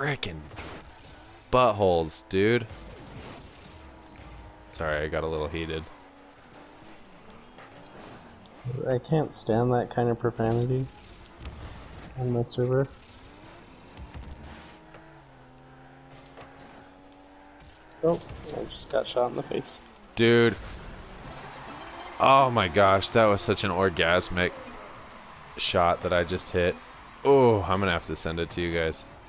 frickin' buttholes, dude. Sorry, I got a little heated. I can't stand that kind of profanity on my server. Oh, I just got shot in the face. Dude. Oh my gosh, that was such an orgasmic shot that I just hit. Oh, I'm gonna have to send it to you guys.